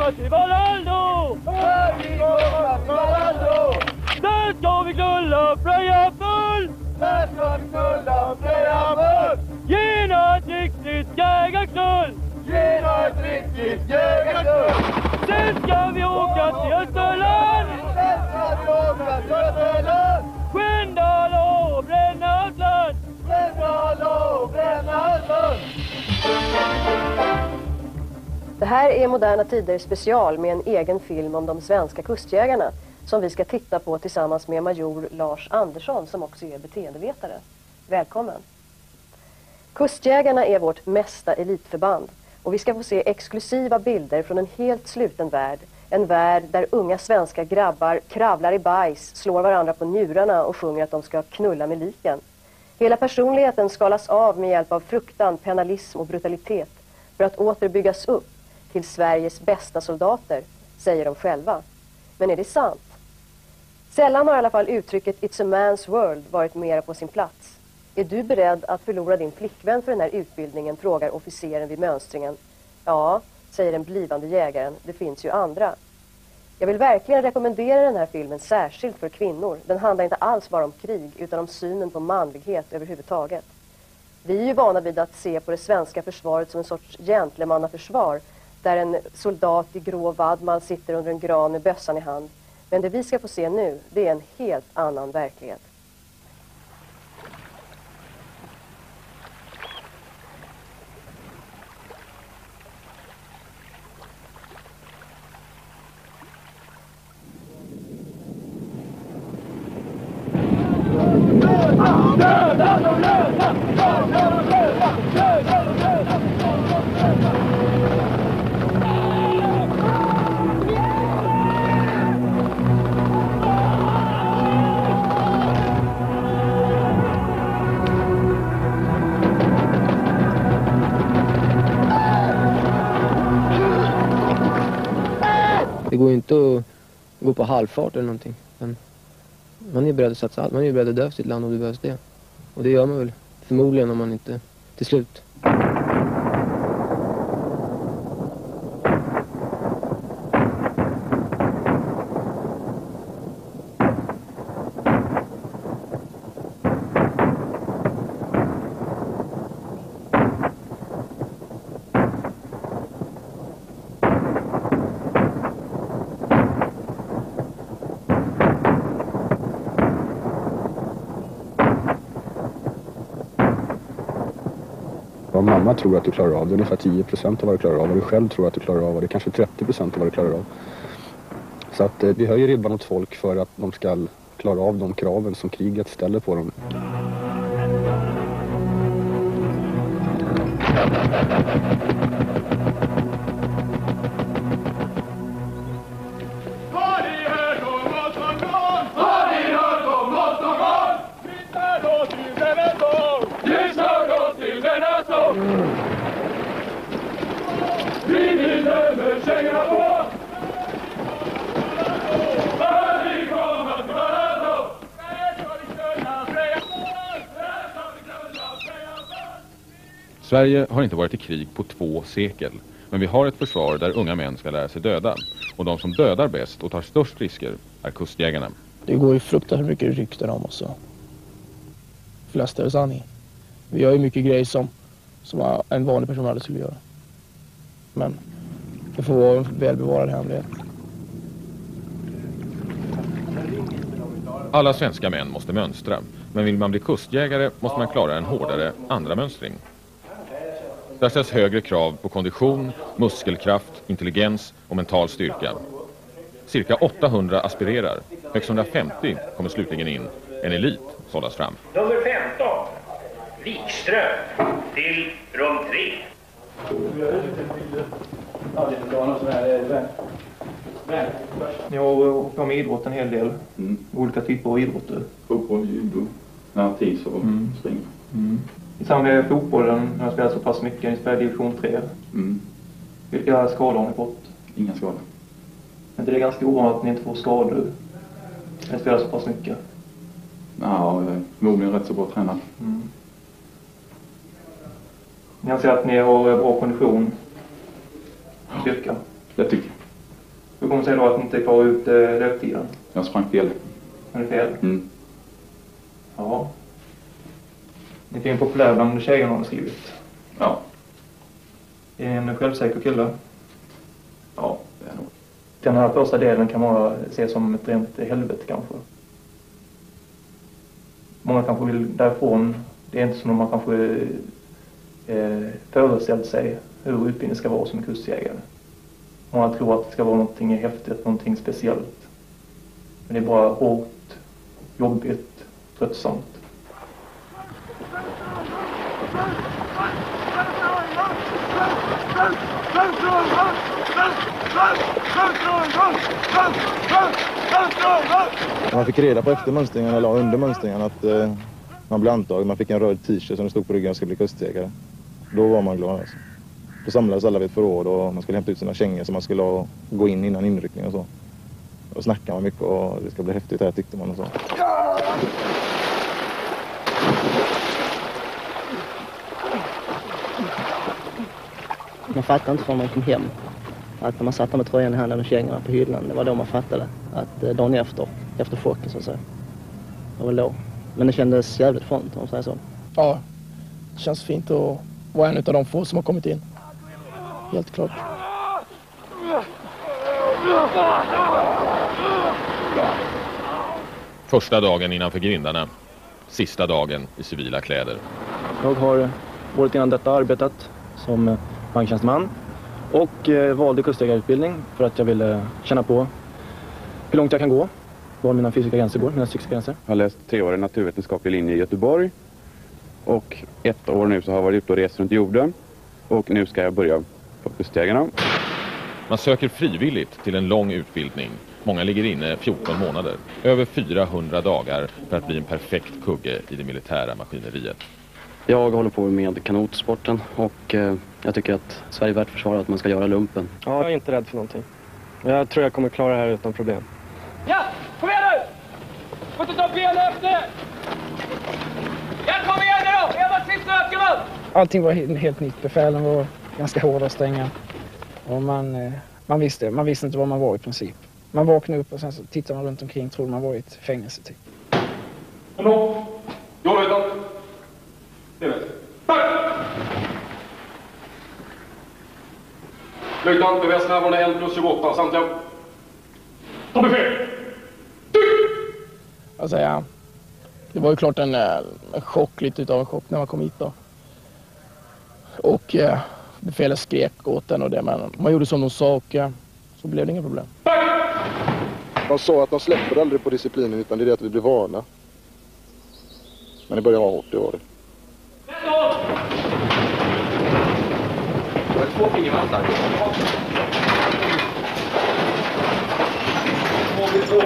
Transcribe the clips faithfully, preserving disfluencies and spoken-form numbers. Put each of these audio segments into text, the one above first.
komma till Valhalla! När vi kommer till Valhalla! Där ska vi knulla Freja full! Där ska vi knulla Freja full! Gena ett riktigt jägarknull! Gena ett riktigt jägarknull! Sen ska vi åka till Österland! Sen ska vi åka till Österland! Skändala och Brännösland! Skändala och Brännösland! Det här är Moderna Tider special med en egen film om de svenska kustjägarna som vi ska titta på tillsammans med major Lars Andersson som också är beteendevetare. Välkommen! Kustjägarna är vårt mesta elitförband och vi ska få se exklusiva bilder från en helt sluten värld. En värld där unga svenska grabbar kravlar i bajs, slår varandra på njurarna och sjunger att de ska knulla med liken. Hela personligheten skalas av med hjälp av fruktan, penalism och brutalitet för att åter byggas upp till Sveriges bästa soldater, säger de själva. Men är det sant? Sällan har i alla fall uttrycket It's a man's world varit mera på sin plats. Är du beredd att förlora din flickvän för den här utbildningen, frågar officeren vid mönstringen. Ja, säger den blivande jägaren, det finns ju andra. Jag vill verkligen rekommendera den här filmen särskilt för kvinnor. Den handlar inte alls bara om krig utan om synen på manlighet överhuvudtaget. Vi är ju vana vid att se på det svenska försvaret som en sorts gentlemannaförsvar där en soldat i grå vadmal sitter under en gran med bössan i hand. Men det vi ska få se nu, det är en helt annan verklighet. Det går ju inte att gå på halvfart eller någonting. Men man är beredd att satsa allt. Man är beredd att dö för sitt land om det behövs det. Och det gör man väl förmodligen om man inte till slut. Vad mamma tror att du klarar av, det är ungefär tio procent av vad du klarar av. Vad du själv tror att du klarar av, och det är kanske trettio procent av vad du klarar av. Så att eh, vi höjer ribban åt folk för att de ska klara av de kraven som kriget ställer på dem. Sverige har inte varit i krig på två sekel, men vi har ett försvar där unga män ska lära sig döda. Och de som dödar bäst och tar störst risker är kustjägarna. Det går ju fruktansvärt mycket rykten om oss. Flesta är sanning. Vi gör ju mycket grejer som, som en vanlig person aldrig skulle göra. Men det får vara en välbevarad hemlighet. Alla svenska män måste mönstra, men vill man bli kustjägare måste man klara en hårdare andra mönstring. Där ställs högre krav på kondition, muskelkraft, intelligens och mental styrka. Cirka åttahundra aspirerar, högst hundrafemtio kommer slutligen in. En elit sållas fram. Nummer femton, Wikström, till rum tre. Jag har åkt med idrott en hel del. Mm. Olika typer av idrotter. Fotboll, judo, nartis och mm. spring. Mm. I samband med fotbollen har jag spelat så pass mycket. Jag spelar division tre. Mm. Vilka skador har ni fått? Inga skador. Men det är ganska ovanligt att ni inte får skador när ni spelar så pass mycket. Ja, jag är förmodligen rätt så bra tränad. Mm. Ni anser att ni har bra kondition och styrka? Jag tycker. Hur kommer det sig då att ni inte klarar ut eh, löptiden? Jag sprang fel. Är det fel? Mm. Ja. Ni är en populär bland tjejerna har skrivit. Ja. Är en självsäker kille? Ja, det är nog. Den här första delen kan man se som ett rent helvete kanske. Många kanske vill därifrån. Det är inte som man kanske eh, föreställt sig hur utbildningen ska vara som kustjägare. Många tror att det ska vara någonting häftigt, någonting speciellt. Men det är bara hårt, jobbigt, tröttsamt. Man fick reda på efter mönstringen eller under mönstringen att eh, man blev antagen. Man fick en röd t-shirt som det stod på ryggen att ska bli kustjägare. Då var man glad alltså. Då samlades alla vid ett förråd och man skulle hämta ut sina kängor som man skulle ha, gå in innan inryckning och så. Och snackade man mycket och det ska bli häftigt här tyckte man och så. Man fattade inte förrän man kom hem. Att när man satt med tröjan i handen och kängorna på hyllan, det var då man fattade. Att eh, dagen efter, efter chocken så att säga. Det var då. Men det kändes jävligt skönt om man säger så. Ja, det känns fint att vara en av de få som har kommit in. Helt klart. Första dagen innanför grindarna. Sista dagen i civila kläder. Jag har året innan detta arbetat som banktjänsteman och eh, valde kustjägarutbildning för att jag ville känna på hur långt jag kan gå, var mina fysiska gränser går, mina psykiska gränser. Jag har läst tre år i naturvetenskaplig linje i Göteborg och ett år nu så har jag varit ute och rest runt jorden och nu ska jag börja på kustjägarna. Man söker frivilligt till en lång utbildning. Många ligger inne fjorton månader. Över fyrahundra dagar för att bli en perfekt kugge i det militära maskineriet. Jag håller på med kanotsporten och eh, jag tycker att Sverige är värt försvara att man ska göra lumpen. Ja, jag är inte rädd för någonting. Jag tror jag kommer klara det här utan problem. Ja, kom igen nu! Får inte ta benen efter! Ja, kom igen nu då! Jag var sista ökningen! Allting var helt, helt nytt. Befälen var ganska hårda och stränga. Och man, eh, man, visste, man visste inte var man var i princip. Man vaknade upp och sen så tittade man runt omkring, trodde man var i ett fängelse typ. Hallå? Jag vet inte. Det vet jag. Löjtnant, befäls närvarande en plus tjugoåtta, samtliga. Ta befäl! Alltså, ja, det var ju klart en, en chock, lite utav en chock när man kom hit då. Och eh, befälet skrek åt den och det, men man gjorde som de sa och eh, så blev det inga problem. De sa att de släpper aldrig på disciplinen utan det är det att vi blir vana. Men det börjar vara hårt, det var det. Det var två fingervantar. Två.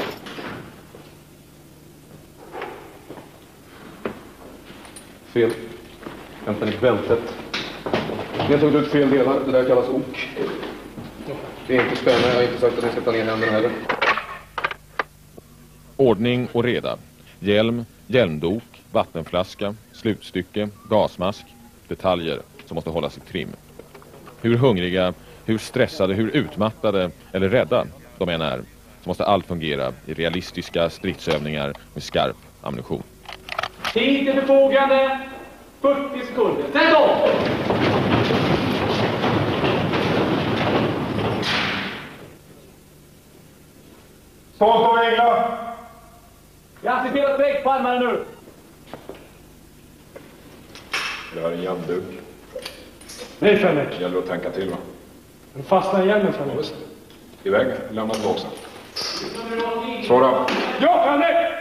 Fel. Vänta i bältet. Ni har tagit ut fel delar. Det där kallas ok. Det är inte spännande. Jag har inte sagt att ni ska ta ner händerna heller. Ordning och reda. Hjälm, hjälmdok, vattenflaska, slutstycke, gasmask. Detaljer som måste hållas i trim. Hur hungriga, hur stressade, hur utmattade eller rädda de än är, så måste allt fungera i realistiska stridsövningar med skarp ammunition. Tid till förfogande. fyrtio sekunder. Sätt om! Stå på regla! Jag ser till att väg på armarna nu. Det här är en jämnduk. Nej, Fänrik. Det gäller att tänka till, va? Du fastnar igen med Fänrik. Just. Iväg. Lämna tillbaka. Svara. Ja, Fänrik!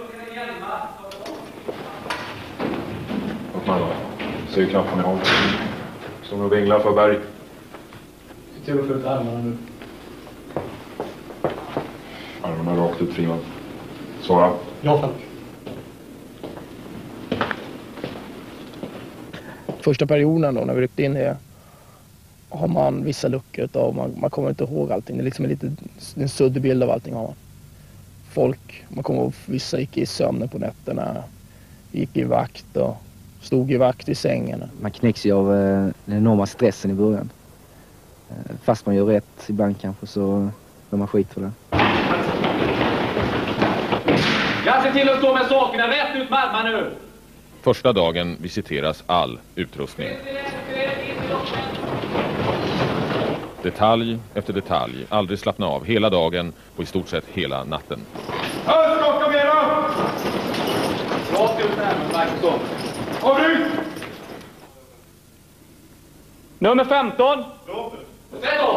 Upp med då. Ser knappen i håll. Som du vinglar för berg. Se till att få ut armarna nu. Armarna rakt ut, Friman. Svara. Ja, Fänrik. Första perioden då när vi ryckte in det har man vissa luckor och man, man kommer inte ihåg allting. Det är liksom en lite en suddig bild av allting har man. Folk, man kommer ihåg vissa gick i sömnen på nätterna, gick i vakt och stod i vakt i sängen. Man knäcks ju av eh, den enorma stressen i början. Eh, fast man gör rätt ibland kanske så de har skit för det. Jag ser till att stå med sakerna rätt ut med armarna nu. Första dagen visiteras all utrustning. Detalj efter detalj, aldrig slappna av hela dagen och i stort sett hela natten. Österskott, kom igen då! Rakt ut här, Marcusson. Avbryt! Nummer femton. Sätt upp!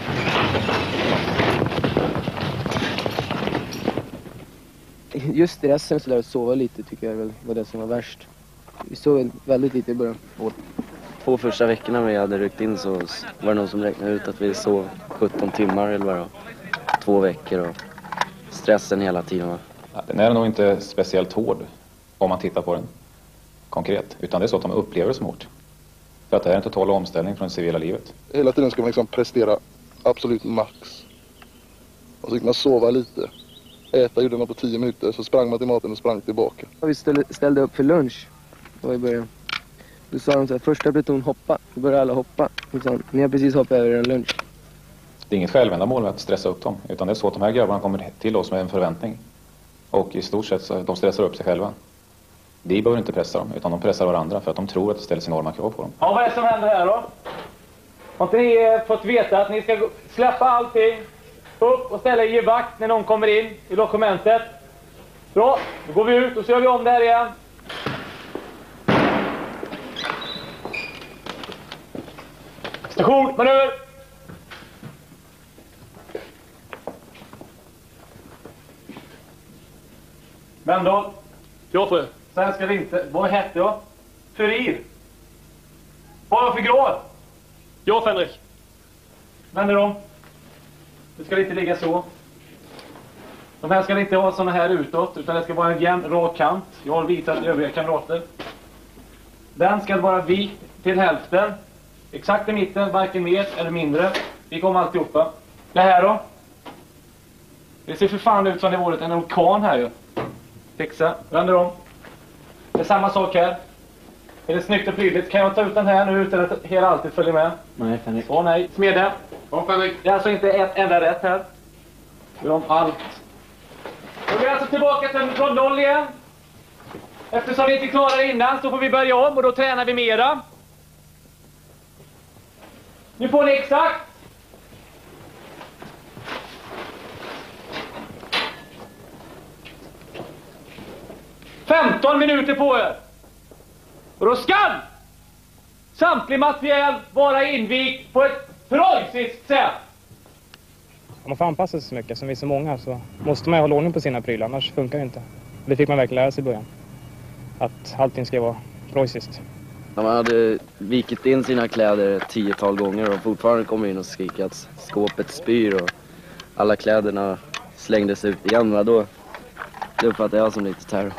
Just stressen så där att sova lite tycker jag väl var det som var värst. Vi sov väldigt lite i början. Två första veckorna vi hade ryckt in så var det någon som räknade ut att vi sov sjutton timmar eller vad. Två veckor och stressen hela tiden. Va? Ja, den är nog inte speciellt hård om man tittar på den konkret. Utan det är så att de upplever det som hårt. För att det är en total omställning från det civila livet. Hela tiden ska man liksom prestera absolut max. Och så fick man sova lite. Äta gjorde man på tio minuter, så sprang man till maten och sprang tillbaka. Vi ställde, ställde upp för lunch då i början. Då sa de så här, första pluton hoppa. Då började alla hoppa. Och så, ni har precis hoppat över en lunch. Det är inget självändamål att stressa upp dem. Utan det är så att de här grabbarna kommer till oss med en förväntning. Och i stort sett så de stressar upp sig själva. De behöver inte pressa dem, utan de pressar varandra för att de tror att det ställs enorma krav på dem. Ja, vad är det som händer här då? Har inte ni fått veta att ni ska släppa allting upp och ställa er i vakt när någon kommer in i dokumentet? Bra, då går vi ut och så gör vi om det här igen. Station, manöver! Mendal. Ja, fru. Sen ska det inte... Vad hette jag? Furir. Vad var för grad? Ja, Fänrik. Vänder om. Det ska inte ligga så. De här ska inte ha såna här utåt, utan det ska vara en jämn, rak kant. Jag har visat övriga kamrater. Den ska vara vikt till hälften. Exakt i mitten, varken mer eller mindre. Vi kommer alltihopa. Det här då? Det ser för fan ut som det vore en orkan här ju. Fixa, vänder om. Det är samma sak här. Är det snyggt och prydligt? Kan jag ta ut den här nu utan att hela alltid följer med? Nej, Fänrik. Åh nej, smeden. Åh Fänrik. Det är alltså inte ett enda rätt här. Vi har om allt. Då är vi alltså tillbaka till från noll igen. Eftersom vi inte klarar innan så får vi börja om och då tränar vi mera. Nu får ni exakt. femton minuter på er. Och då ska samtlig materiell vara invikt på ett preussiskt sätt. Om man får anpassa sig så mycket som vi är så många så måste man hålla ordning på sina prylar, annars funkar det inte. Det fick man verkligen lära sig i början. Att allting ska vara preussiskt. De hade vikit in sina kläder ett tiotal gånger och fortfarande kommer in och skriker att skåpet spyr och alla kläderna slängdes ut igen. Men då det uppfattar jag som lite terror.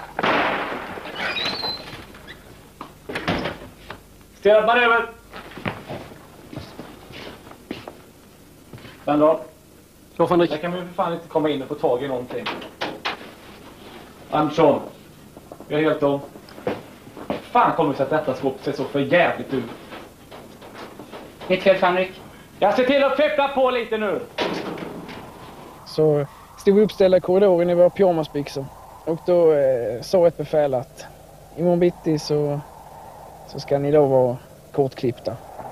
Ställ manöver. Vandal. Så Fänrik. Där kan vi för fan inte komma in och få tag i någonting. Andersson. Vi har helt om. Fan kommer så att detta skåp ser så för jävligt ut. Mitt fel, Fänrik. Jag ser till att fippla på lite nu. Så stod vi uppställda i korridoren i våra pyjamasbyxor. Och då eh, sa ett befäl att imorgon bitti så, så ska ni då vara kortklippta.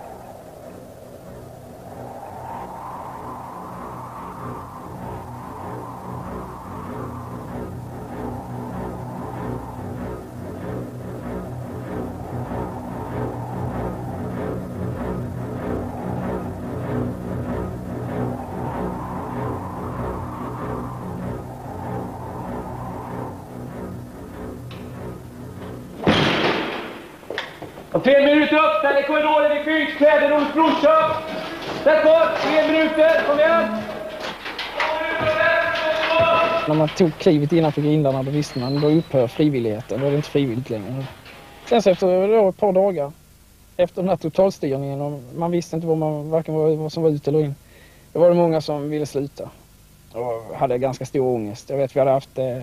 Om tre minuter upp, ställ i korridoren i fyrdskläder hos brorsa. Sätt bort, tre minuter, kom igen. När man tog klivet innanför grindarna då visste man, då upphör frivilligheten, då är det inte frivilligt längre. Sen så efter då, ett par dagar, efter den här totalstyrningen, och man visste inte vad, man, varken vad, vad som var ut eller in, då var det många som ville sluta. Och hade ganska stor ångest. Jag vet vi hade haft eh,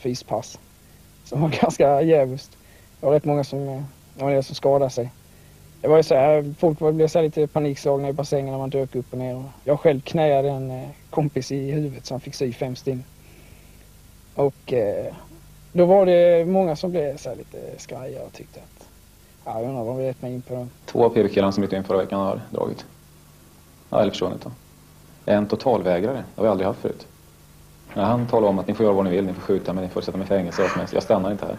vattenfyspass som var ganska jävligt. Det var rätt många som, eh, det var det som skadade sig. Det var ju så här, folk blev så här lite panikslagna i bassängen när man dök upp och ner. Jag själv knäade en kompis i huvudet så han fick sy fem sting. Och eh, då var det många som blev så här lite skraja och tyckte att ja, jag undrar vad vi vet mig in på dem. Två av P V-killarna som gick in förra veckan har dragit. Ja, eller försvunnit då. En totalvägrare, det har vi aldrig haft förut. Ja, han talar om att ni får göra vad ni vill, ni får skjuta mig, ni får sätta mig i fängelse. Jag stannar inte här.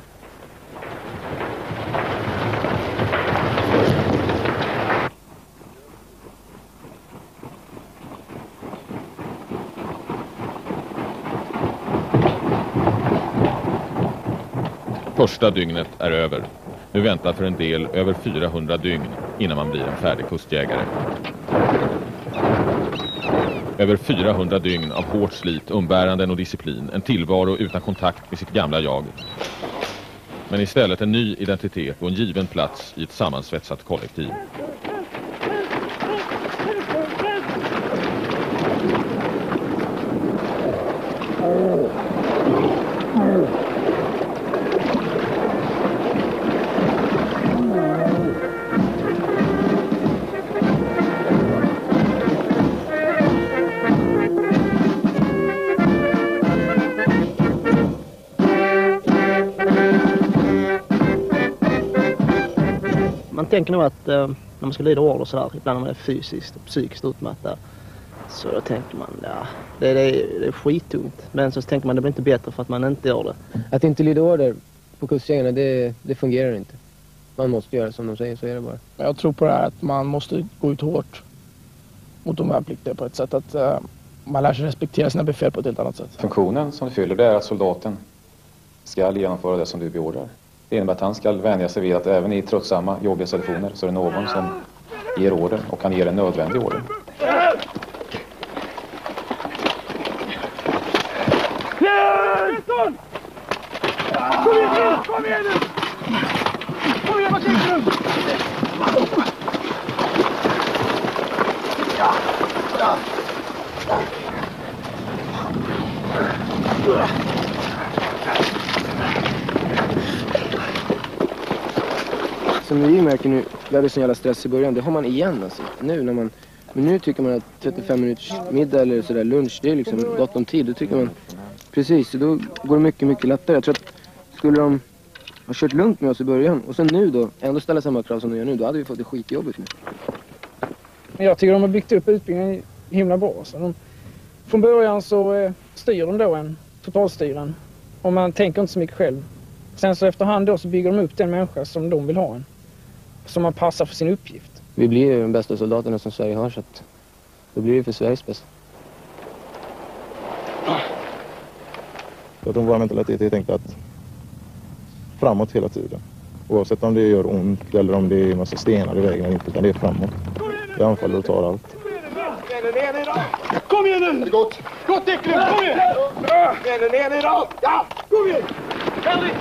Första dygnet är över. Nu väntar för en del över fyrahundra dygn innan man blir en färdig kustjägare. Över fyrahundra dygn av hårt slit, umbäranden och disciplin. En tillvaro utan kontakt med sitt gamla jag. Men istället en ny identitet och en given plats i ett sammansvetsat kollektiv. Man tänker nog att eh, när man ska lyda order sådär, ibland när man är fysiskt och psykiskt utmattad, så då tänker man, ja, det, det, är, det är skittungt. Men så tänker man, det blir inte bättre för att man inte gör det. Att inte lyda order på kustjägarna, det, det fungerar inte. Man måste göra som de säger, så är det bara. Jag tror på det här att man måste gå ut hårt mot de värnpliktiga på ett sätt att uh, man lär sig respektera sina befäl på ett helt annat sätt. Funktionen som du fyller, det är att soldaten ska genomföra det som du beordrar. Det innebär att han ska vänja sig vid att även i tröttsamma, jobbiga situationer så är det någon som ger order och kan ge en nödvändig order. Kom igen, kom igen nu! Kom igen, vad tänker du? Ja, ja. Som vi märker nu, vi hade sån jävla stress i början, det har man igen alltså. Nu när man, men nu tycker man att trettiofem minuters middag eller sådär lunch, det är liksom gott om tid. Då tycker man, precis, då går det mycket, mycket lättare. Jag tror att skulle de ha kört lugnt med oss i början och sen nu då, ändå ställa samma krav som de gör nu, då hade vi fått det skitjobbigt nu. Jag tycker de har byggt upp utbildningen himla bra. Så de, från början så eh, styr de då en totalstyren och man tänker inte så mycket själv. Sen så efterhand då så bygger de upp den människa som de vill ha en. Som man passar för sin uppgift. Vi blir ju de bästa soldaterna som Sverige har, så att då blir det för Sveriges bästa. Jag tror vår mentalitet är tänkt att framåt hela tiden. Oavsett om det gör ont eller om det är en massa stenar i vägen eller inte, utan det är framåt. Jag anfaller och tar allt. Kom igen nu! Det är gott! Gott Eklund, kom igen! Ner, ner, ner, ner! Ja, kom igen! Henrik!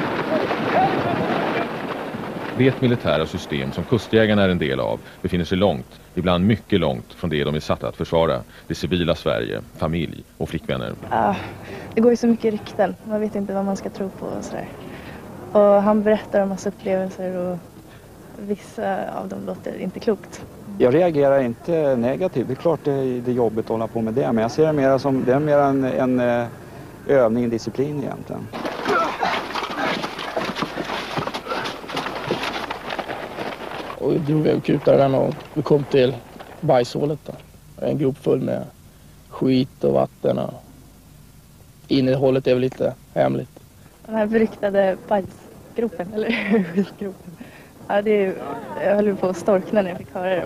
Det militära system som kustjägarna är en del av befinner sig långt, ibland mycket långt från det de är satta att försvara. Det civila Sverige, familj och flickvänner. Ja, det går ju så mycket rykten. Man vet inte vad man ska tro på och sådär. Och han berättar om massa upplevelser och vissa av dem låter inte klokt. Jag reagerar inte negativt. Det är klart det är, det är jobbigt att hålla på med det. Men jag ser det mer som det är mer en, en övning, en disciplin egentligen. Och vi drog iväg kutaren och vi kom till bajshålet då. En grop full med skit och vatten. Och innehållet är väl lite hemligt. Den här beryktade bajsgropen, eller skitgropen. Ja, det är, jag höll på att storkna när jag fick höra det.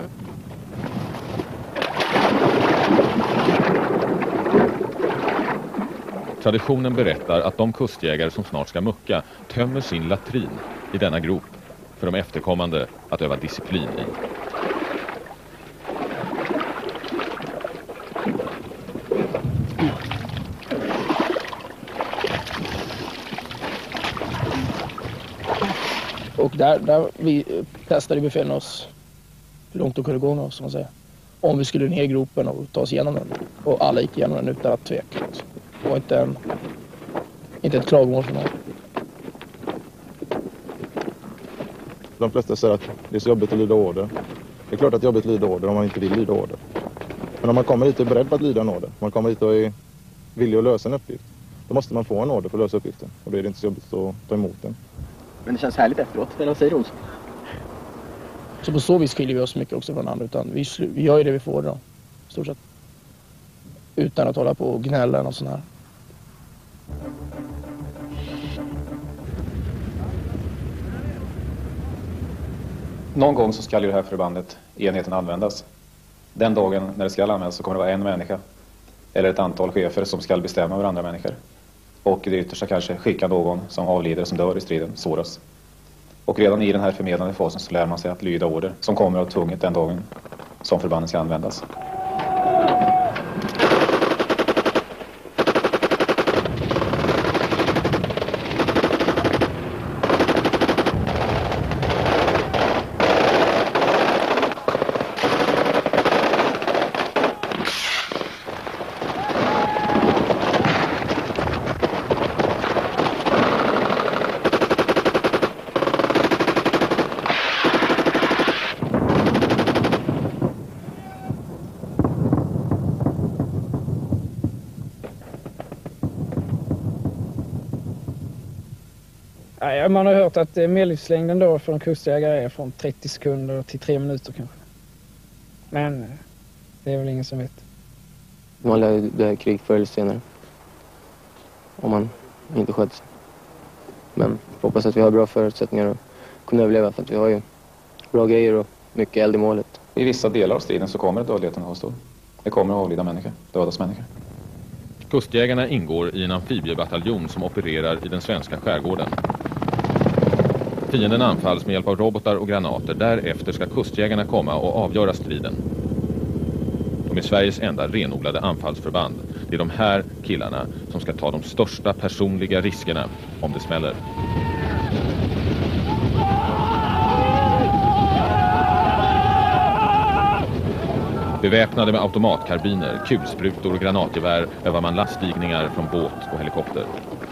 Traditionen berättar att de kustjägare som snart ska mucka tömmer sin latrin i denna grop för de efterkommande att öva disciplin i. Och där, där vi testade befälen oss hur långt de kunde gå med oss, som man säger. Om vi skulle ner i gropen och ta oss igenom den. Och alla gick igenom den utan att tveka. Det var inte, en, inte ett klagomål för någon. De flesta säger att det är så jobbigt att lyda order. Det är klart att det är jobbigt att lyda order om man inte vill lyda order. Men om man kommer hit och är beredd på att lyda en order, om man kommer hit och är villig att lösa en uppgift, då måste man få en order för att lösa uppgiften. Och då är det inte så jobbigt att ta emot den. Men det känns härligt efteråt, eller vad säger du? Så på så vis skiljer vi oss mycket också från andra, utan vi, vi gör ju det vi får då, i stort sett. Utan att hålla på och gnälla och sån här. Någon gång så ska ju det här förbandet, enheten, användas. Den dagen när det ska användas så kommer det vara en människa eller ett antal chefer som ska bestämma över andra människor. Och det yttersta kanske skicka någon som avlider, som dör i striden, såras. Och redan i den här förmedlande fasen så lär man sig att lyda order som kommer att tvunget den dagen som förbandet ska användas. Man har hört att medellivslängden då för en kustjägare är från trettio sekunder till tre minuter kanske. Men det är väl ingen som vet. Man lär dö i krig förr eller senare. Om man inte sköter sig. Men hoppas att vi har bra förutsättningar att kunna överleva, för att vi har ju bra grejer och mycket eld i målet. I vissa delar av striden så kommer dödligheten att vara stor. Det kommer att avlida människor, dödas människor. Kustjägarna ingår i en amfibiebataljon som opererar i den svenska skärgården. Fienden anfalls med hjälp av robotar och granater. Därefter ska kustjägarna komma och avgöra striden. De är Sveriges enda renodlade anfallsförband. Det är de här killarna som ska ta de största personliga riskerna om det smäller. Beväpnade med automatkarbiner, kulsprutor och granatgevär övar man laststigningar från båt och helikopter.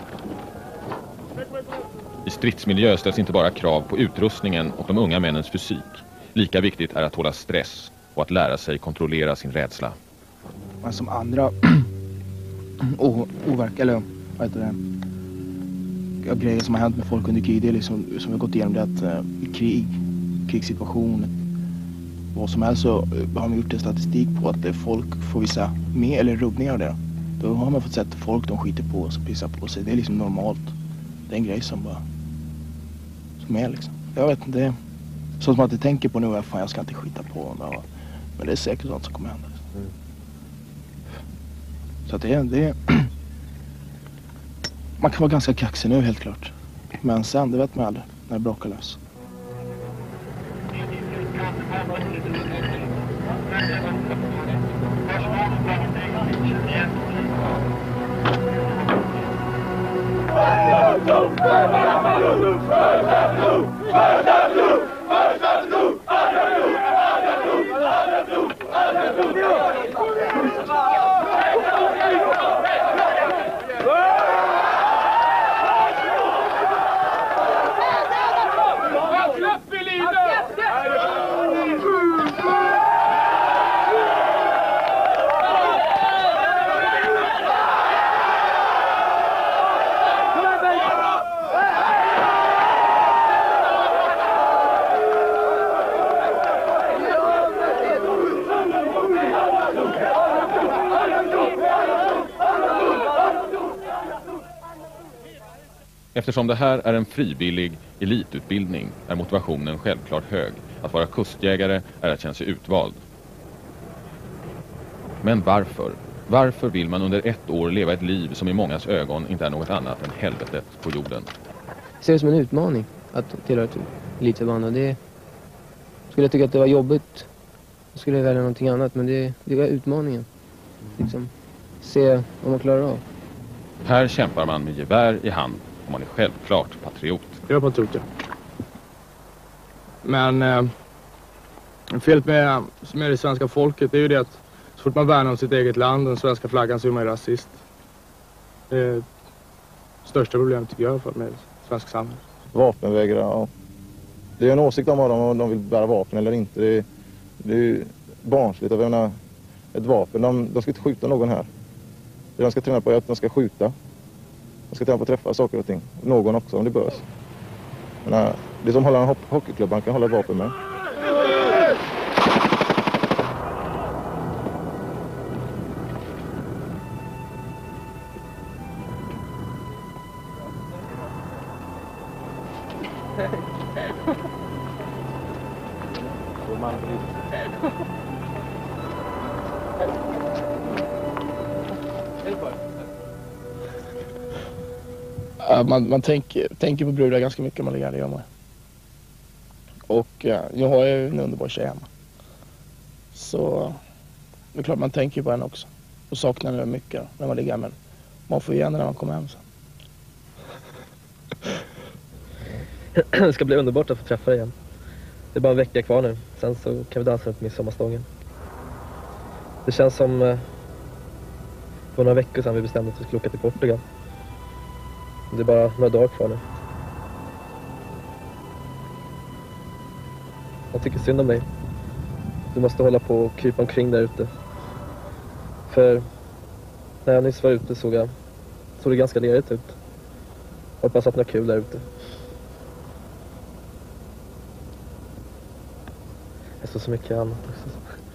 I stridsmiljö ställs inte bara krav på utrustningen och de unga männens fysik. Lika viktigt är att hålla stress och att lära sig kontrollera sin rädsla. Men som andra overkar, eller vad heter det, ja, grejer som har hänt med folk under krig, det är liksom, som vi har gått igenom det, att uh, i krig, krigssituation, vad som helst, så har man gjort en statistik på att det folk får vissa mer eller rubbningar av det. Då har man fått sett folk de skiter på och pissar på sig. Det är liksom normalt. Det är en grej som bara som är liksom. Jag vet inte, det är så som att jag tänker på nu är fan jag ska inte skita på honom. Men det är säkert sånt som kommer hända. Mm. Så att det är, det är man kan vara ganska kaxig nu helt klart. Men sen, det vet man aldrig när det brakar lös. Eftersom det här är en frivillig elitutbildning är motivationen självklart hög. Att vara kustjägare är att känna sig utvald. Men varför? Varför vill man under ett år leva ett liv som i mångas ögon inte är något annat än helvetet på jorden? Jag ser det som en utmaning att tillhöra ett elitförband, och det skulle jag tycka att det var jobbigt. Jag skulle välja någonting annat, men det, det var utmaningen. Liksom, se om man klarar av. Här kämpar man med gevär i hand och man är självklart patriot. Jag är patriot, ja. Men eh, felet med, med det svenska folket är ju det att så fort man värnar om sitt eget land, den svenska flaggan, så är man rasist. Det är det största problemet tycker jag för med svensk samhälle. Vapenvägrare, ja. Det är en åsikt om vad de, om de vill bära vapen eller inte. Det är, det är ju barnsligt. Jag menar, ett vapen, de, de ska inte skjuta någon här. Det de ska träna på är att de ska skjuta. De ska träna på att träffa saker och ting. Någon också om det behövs. Men, det är som håller en hockeyklubb, man kan hålla ett vapen med. Man, man tänker, tänker på brudar ganska mycket om man ligger, det gör man. Och ja, jag har ju en underbar tjej hemma. Så det är klart man tänker på henne också. Och saknar henne mycket när man ligger, men man får igen när man kommer hem sen. Det ska bli underbart att få träffa dig igen. Det är bara en vecka kvar nu. Sen så kan vi dansa på midsommarstången. Det känns som eh, för några veckor sedan vi bestämde att vi skulle åka till Portugal. Det är bara några dagar kvar nu. Jag tycker synd om dig. Du måste hålla på och krypa omkring där ute. För när jag nyss var ute såg jag såg det ganska lerigt ut. Hoppas att ni har kul där ute. Jag står så mycket annat också.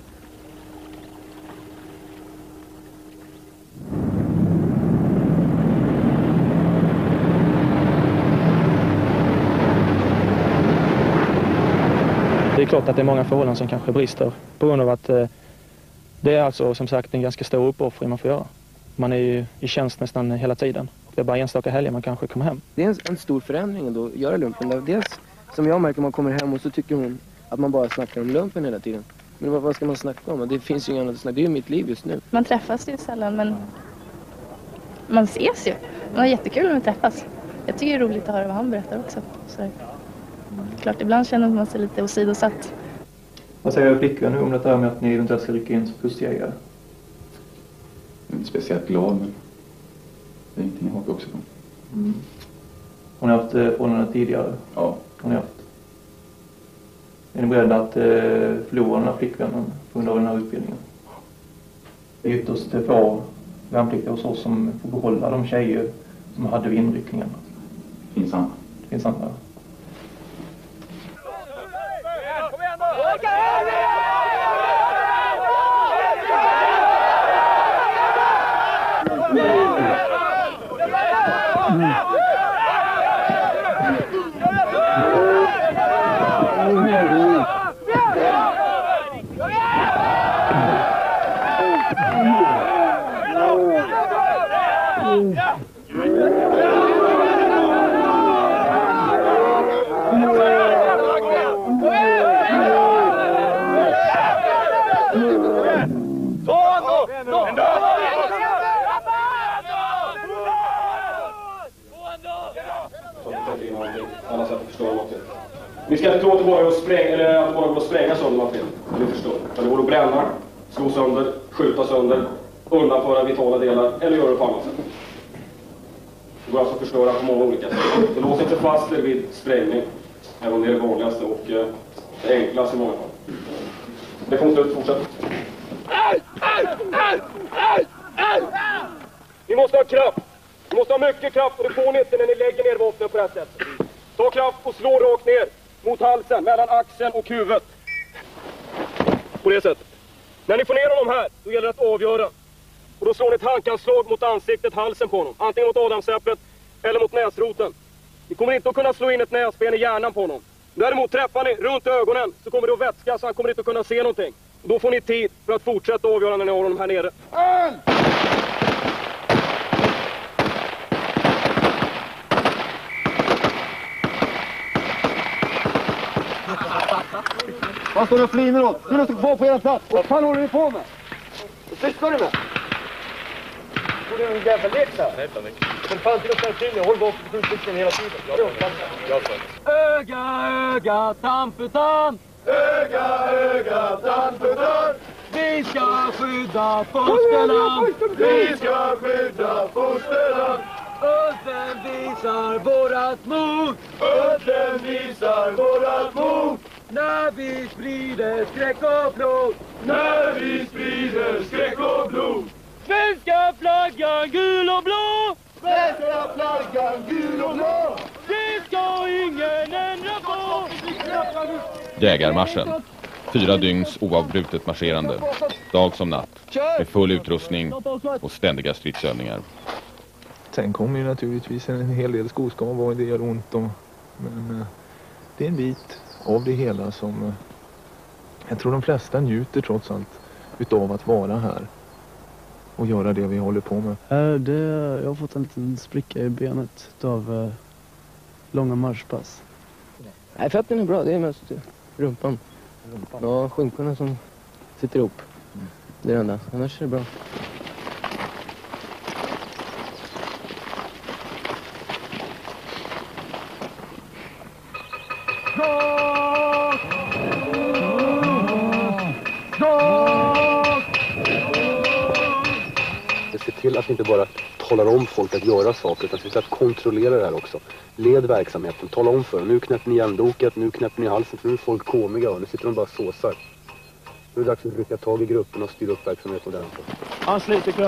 Det är klart att det är många förhållanden som kanske brister på grund av att eh, det är alltså som sagt en ganska stor uppoffring man får göra. Man är ju i tjänst nästan hela tiden. Det är bara enstaka helger man kanske kommer hem. Det är en, en stor förändring ändå att göra lumpen. Där. Dels som jag märker man kommer hem och så tycker hon att man bara snackar om lumpen hela tiden. Men vad, vad ska man snacka om? Det finns ju inget annat att snacka. Det är ju mitt liv just nu. Man träffas ju sällan, men man ses ju. Det var jättekul när vi träffas. Jag tycker det är roligt att höra vad han berättar också. Så klart, ibland känner man sig lite åsidosatt. Vad säger flickan nu om det här med att ni eventuellt ska rycka in som kustjägare? Jag är inte speciellt glad, men det är ingenting jag hakar också på. Mm. Hon har haft förhållanden tidigare? Ja. Hon har haft. Är ni beredda att eh, förlora den här flickvännen på grund av den här utbildningen? Det är ytterst få värnpliktiga hos oss som får behålla de tjejer som hade vid inryckningen. Det finns andra. Det finns andra. Ni ska inte tro att det bara går att spränga, eller att det bara går att spränga sönder material. Ni förstår. Men det går att bränna, slå sönder, skjuta sönder, undanföra vitala delar eller göra det på annat sätt. Det går alltså att förstöra på många olika sätt. Det låser inte fast er vid sprängning, även om det är det vanligaste och eh, det enklaste i många fall. Det får inte ut, fortsätt. Ni måste ha kraft. Ni måste ha mycket kraft och det får ni inte när ni lägger ner vapnen på det här sättet. Ta kraft och slå rakt ner mot halsen, mellan axeln och huvudet. På det sättet. När ni får ner honom här, då gäller det att avgöra. Och då slår ni ett handkanslag mot ansiktet, halsen på honom. Antingen mot adamsäpplet eller mot näsroten. Ni kommer inte att kunna slå in ett näsben i hjärnan på honom. Däremot träffar ni runt ögonen så kommer det att vätska så han kommer inte att kunna se någonting. Och då får ni tid för att fortsätta avgöra när ni har honom här nere. Vad står det och fliner åt? Du måste gå kvar på era plats. Vad fan håller ni på med? Vad sysslar du med? Får du en jävla lek där? Nej, Planning. Men fan till att ställa till. Jag håller bara på skjutbyxen hela tiden. Jag tar Öga, öga, tamputan. Öga, öga, tamputan. Vi ska skydda fosterland. Vi ska skydda fosterland. Udden visar vårat mod. Udden visar vårat mod. När vi sprider skräck och blod. När vi sprider skräck och blod. Svenska flaggan gul och blå. Svenska flaggan gul och blå. Det ska ingen ändra på. Jägarmarschen. Fyra dygns oavbrutet marscherande. Dag som natt. Med full utrustning och ständiga stridsövningar. Sen kommer ju naturligtvis en hel del skoskav och det gör ont. Och, men eh, det är en bit av det hela som eh, jag tror de flesta njuter trots allt utav att vara här. Och göra det vi håller på med. Äh, det, jag har fått en liten spricka i benet av eh, långa marschpass. Nej, fötterna är bra. Det är mest rumpan. rumpan. Ja, skinkorna som sitter ihop. Mm. Det är det enda. Annars är det bra. Se till att inte bara talar om folk att göra saker, utan se till att kontrollera det här också. Led verksamheten, tala om för dem. Nu knäpper ni järndoket, nu knäpper ni halsen, för nu är folk komiga och nu sitter de bara såsar. Nu är det dags att rycka tag i gruppen och styra upp verksamheten där. Anslut ikväll.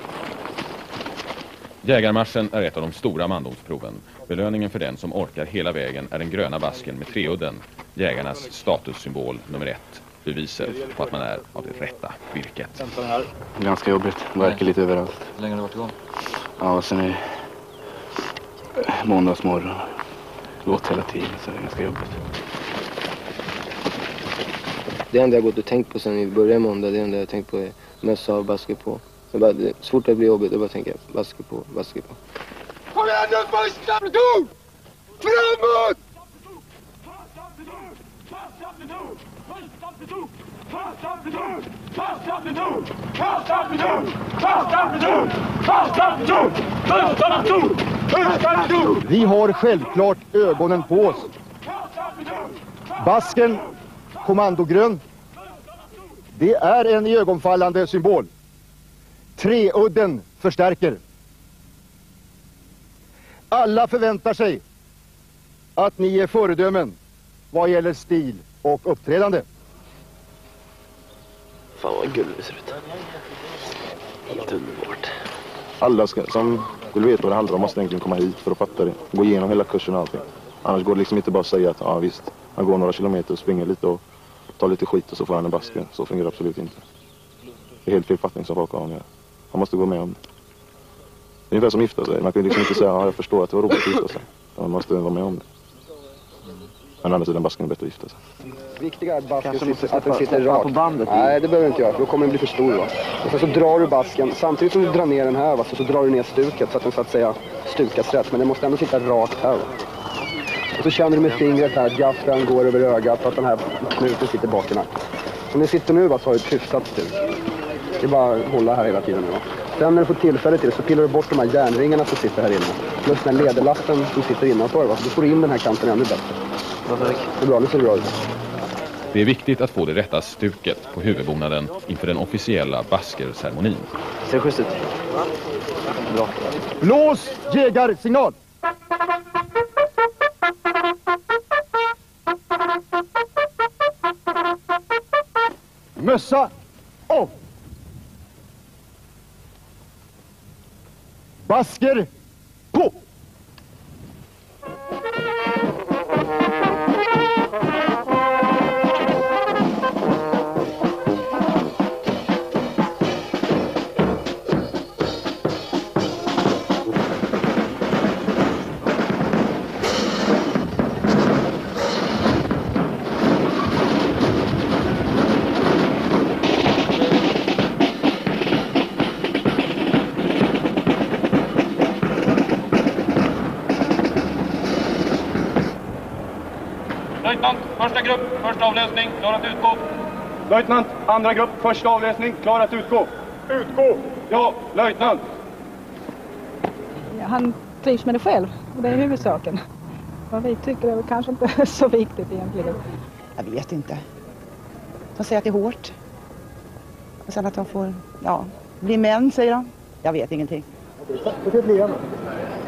Jägarmarschen är ett av de stora mandomsproven. Belöningen för den som orkar hela vägen är den gröna basken med treudden, jägarnas statussymbol nummer ett. Beviset på att man är av det rätta virket. Ganska jobbigt. Verkar lite överallt. Hur länge har du varit igång? Ja, och sen är måndagsmorgon. Låt hela tiden, så det är ganska jobbigt. Det enda jag gått och tänkt på sen i början måndag, det enda jag tänkt på är mössa och basker på. Så bara, det är svårt att bli jobbigt, jag bara tänker basker på, basker på. Kom igen nu, första du! Framåt! Vi har självklart ögonen på oss. Basken, kommandogrön. Det är en ögonfallande symbol. Treudden förstärker. Alla förväntar sig att ni är föredömen vad gäller stil och uppträdande. Fan vad gulligt det ser ut. Helt underbart. Alla ska, som vill veta vad det handlar om måste egentligen komma hit för att fatta det. Gå igenom hela kursen och allting. Annars går det liksom inte bara att säga att ja visst, han går några kilometer och springer lite och tar lite skit och så får han en basker. Så fungerar det absolut inte. Det är helt fel fattning som folk har om det. Han måste gå med om det. Det är ungefär som gifta sig. Man kan liksom inte säga ja, jag förstår att det var roligt att gifta sig. Man måste vara med om det. Men andra sidan basken är bättre att gifta sig. Viktiga är att basken Kanske sitter, att den sitter rakt. på bandet. Nej, det behöver inte jag. Då kommer den bli för stor. Va? Och sen så drar du basken. Samtidigt som du drar ner den här va, så, så drar du ner stuket så att den så att säga stukas rätt. Men den måste ändå sitta rakt här. Va? Och så känner du med fingret här att gaffeln går över ögat så att den här knuten sitter bak i nacken. Som ni sitter nu va, så har du ett hyfsat stuk. Det är bara att hålla här hela tiden nu va. Sen när du får tillfälle till det så pillar du bort de här järnringarna som sitter här inne. Plus den här lederlasten som sitter innanför va. Så du får in den här kanten ännu bättre. Det är bra, nu ser det bra ut. Det är viktigt att få det rätta stuket på huvudbonaden inför den officiella baskerceremonin. Ser schysst ut. Bra. Blås jägarsignal! Mössa av! Basker på! Löjtnant, första grupp, första avlösning, klar att utgå. Löjtnant, andra grupp, första avläsning, klar att utgå. Utgå! Ja, löjtnant. Han trivs med det själv, och det är huvudsaken. Vad vi tycker är väl kanske inte så viktigt egentligen. Jag vet inte. De säger att det är hårt. Och sen att de får, ja, bli män, säger de. Jag vet ingenting. Okej,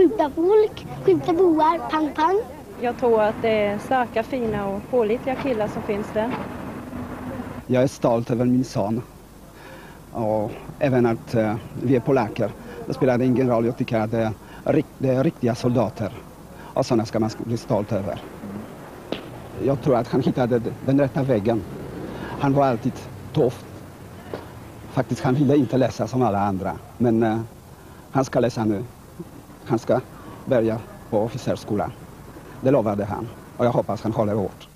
skjuta folk, skjuta boar, pang pang. Jag tror att det är starka, fina och pålitliga killar som finns där. Jag är stolt över min son. Och även att uh, vi är polacker. Det spelar ingen roll, jag tycker att det är, det är riktiga soldater. Och sådana ska man bli stolt över. Jag tror att han hittade den rätta vägen. Han var alltid tuff. Faktiskt han ville inte läsa som alla andra. Men uh, han ska läsa nu. Han ska börja på officerskolan. Det lovade han. Och jag hoppas han håller hårt.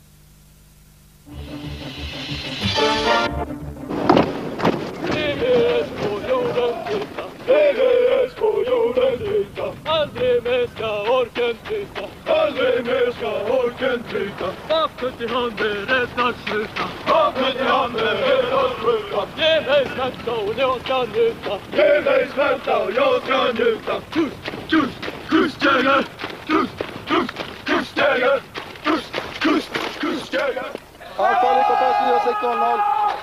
Aldrig mer ska orken tryta. Aldrig mer ska orken tryta. Vapen till hand beredd att skjuta. Vapen till hand beredd att skjuta. Ge mig smärta och jag ska njuta. Ge mig smärta och jag ska njuta. Kust, kust, kustjägare. Kust, kust, kustjägare. Kust, kust, kustjägare. Anfall i kompass fyra sex noll noll.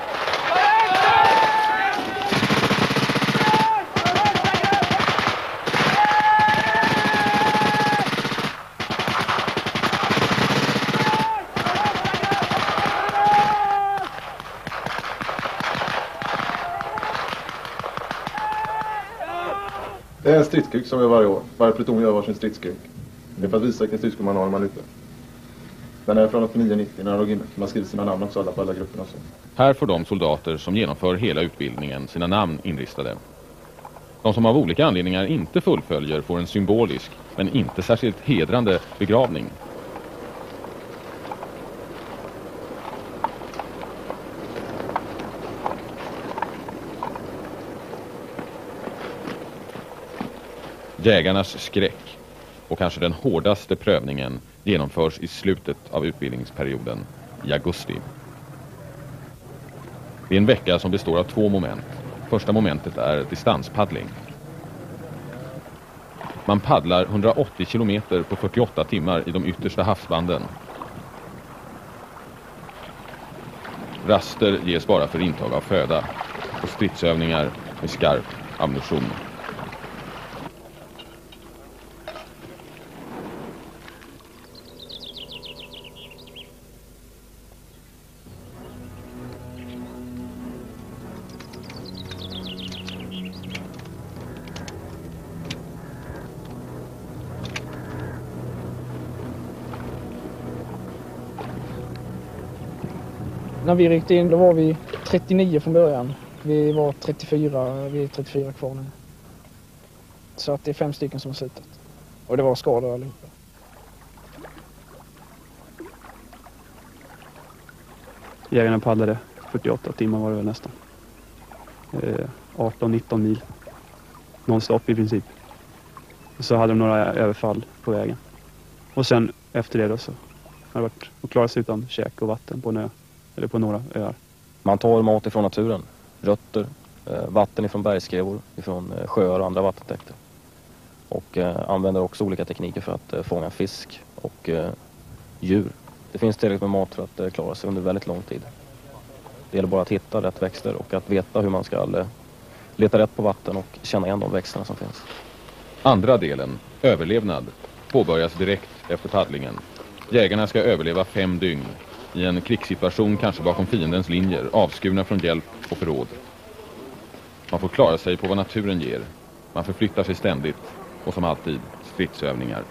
Det är en stridskuk som vi gör varje år. Varje pluton gör varsin stridskuk. Det är för att visa vilken stridskuk man har när man är ute. Den är från åttionio nittio när de låg inne. Man skriver sina namn också alla på alla grupperna. Så. Här får de soldater som genomför hela utbildningen sina namn inristade. De som av olika anledningar inte fullföljer får en symbolisk, men inte särskilt hedrande begravning. Jägarnas skräck och kanske den hårdaste prövningen genomförs i slutet av utbildningsperioden i augusti. Det är en vecka som består av två moment. Första momentet är distanspaddling. Man paddlar hundraåttio kilometer på fyrtioåtta timmar i de yttersta havsbanden. Raster ges bara för intag av föda och stridsövningar med skarp ammunition. När vi ryckte in då var vi trettionio från början. Vi var trettiofyra, vi är trettiofyra kvar nu. Så att det är fem stycken som har slutat. Och det var skador allihopa. Jägarna paddlade fyrtioåtta timmar var det väl nästan. Eh, arton nitton mil. Nonstop i princip. Och så hade de några överfall på vägen. Och sen efter det då så har det varit att klara sig utan käk och vatten på en ö. Eller på några öar. Man tar mat ifrån naturen. Rötter, eh, vatten ifrån bergskrevor, ifrån eh, sjöar och andra vattentäkter. Och eh, använder också olika tekniker för att eh, fånga fisk och eh, djur. Det finns tillräckligt med mat för att eh, klara sig under väldigt lång tid. Det gäller bara att hitta rätt växter och att veta hur man ska eh, leta rätt på vatten och känna igen de växterna som finns. Andra delen, överlevnad, påbörjas direkt efter paddlingen. Jägarna ska överleva fem dygn. I en krigssituation kanske bakom fiendens linjer, avskurna från hjälp och förråd. Man får klara sig på vad naturen ger. Man förflyttar sig ständigt och som alltid stridsövningar.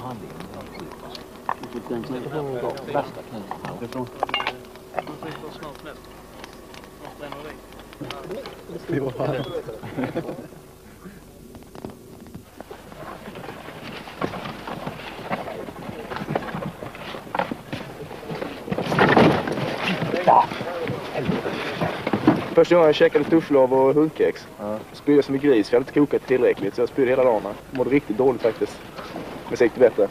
Första gången jag käkade tufflov och hundkex. Ja. Spydde som en gris, för jag hade inte kokat tillräckligt. Så jag spydde hela dagen. Mådde riktigt dåligt faktiskt. Men så gick det bättre.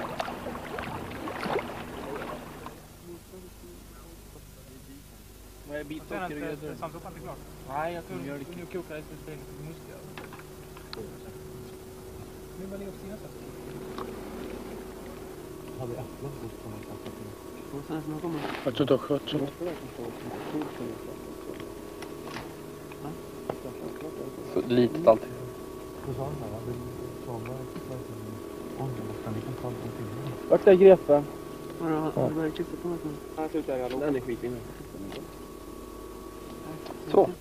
Nej, jag tror nu kokar det lite muskler. Nu var det upp sina sätt. Har vi äpplen på den? Jag tror det har skött så. Så litet alltid. Vakta greppen. Har du börjat kissa på mig? Jag slutar jag låg. Den är skit inne. Så.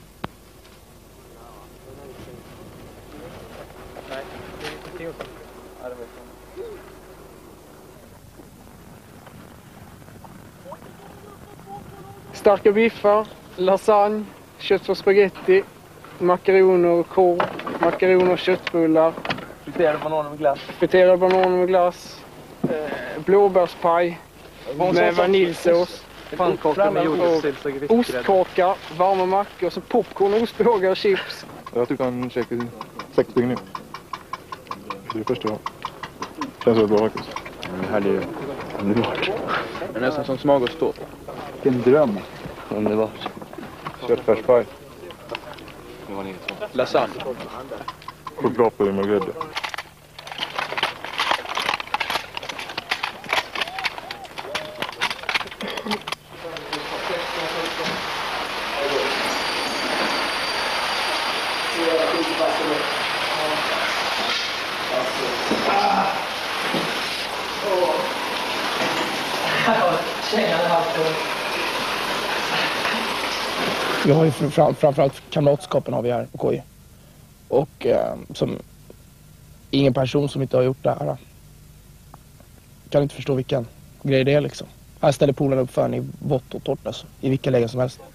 Nej, det är inte starka biffar, lasagne, kött och spaghetti, makaroner och korv, makaroner och köttbullar. Friterade bananer med glass. Friterade bananer med glass. Eh, blåbärspaj med vaniljsås. Pannkaka med jordgubbssill och ostkaka, varma mackor, så popcorn, ostbågar och chips. Jag tycker han käkar sex stycken nu. Det är det första jag. Känns väldigt bra faktiskt. Det här är ju underbart. Det är nästan som smörgåstårta. Vilken dröm. Underbart. Köttfärspaj. Lasagne. Chokladpudding med grädde. Vi har ju fram, framförallt kamratskapen har vi här på K I. Och eh, som ingen person som inte har gjort det här kan inte förstå vilken grej det är liksom. Här ställer polarna upp för en i vått och torrt alltså, i vilka lägen som helst.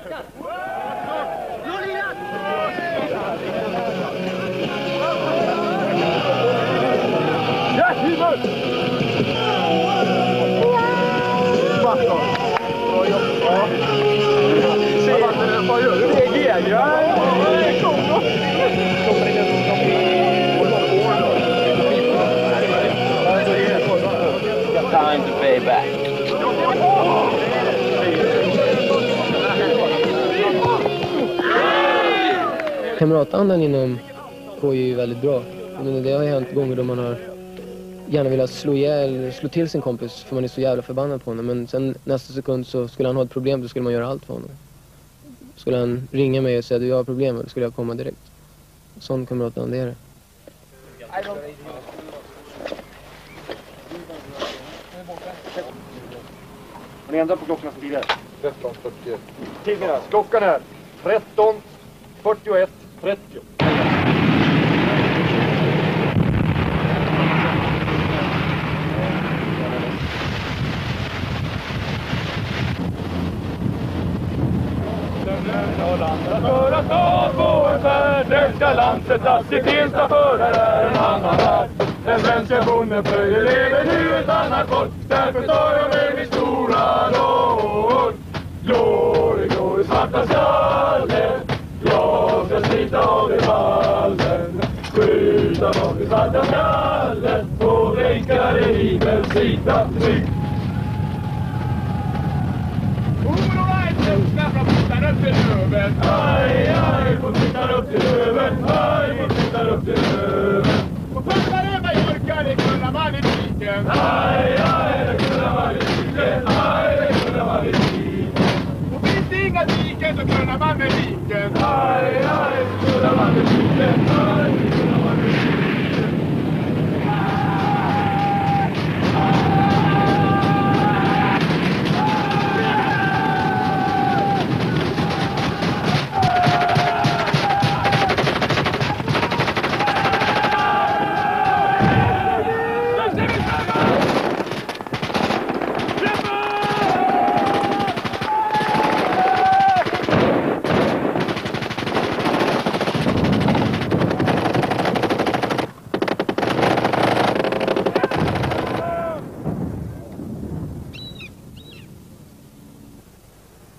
Vad gör du? Det är ja. Time to pay back. Kamratandan inom K I är ju väldigt bra. Men det har ju hänt gånger då man har gärna velat slå ihjäl, slå till sin kompis för man är så jävla förbannad på honom. Men sen nästa sekund så skulle han ha ett problem, då skulle man göra allt för honom. Skulle han ringa mig och säga att jag har problem, då skulle jag komma direkt. Sån kamratanda är det. Har ni ändrat på klockan som tidigare? tretton fyrtioett. Tiderna, klockan är tretton fyrtioett trettio. För att ta på en färd, där ska land sättas i Tensta för här är en annan värld. Den svenska bonden plöjer lever nu ett annat folk, därför tar jag med min stora låt. Glory, glory, svarta skalle, jag ska slita av i vallen. Skjuta bort i svarta skalle, och dränka i himlen, slita tryck. Upp till öven, aj, aj, på tittar upp till öven, aj, på tittar upp till öven. Och passar över jörkar, det kunna man i diken, aj, aj, det kunna man i diken, aj, det kunna man i diken. Och finns det inga diken så kunna man med diken, aj, aj, det kunna man med diken, aj, det kunna man med diken.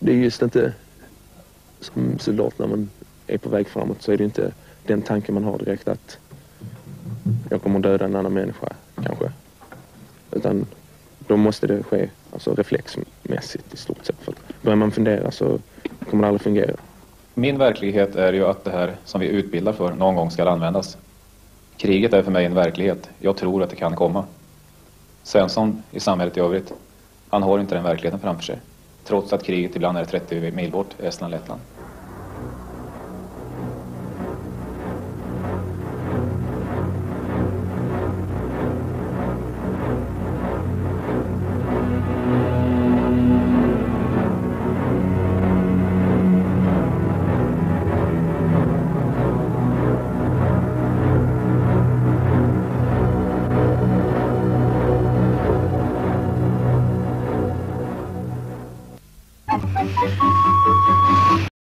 det är just inte som soldat när man är på väg framåt, så är det inte den tanken man har direkt att jag kommer döda en annan människa kanske. Utan då måste det ske alltså reflexmässigt i stort sett. För att börjar man fundera så kommer det aldrig fungera. Min verklighet är ju att det här som vi utbildar för någon gång ska användas. Kriget är för mig en verklighet. Jag tror att det kan komma. Svensson i samhället i övrigt, han har inte den verkligheten framför sig. Trots att kriget ibland är trettio mil bort i Estland, Lettland.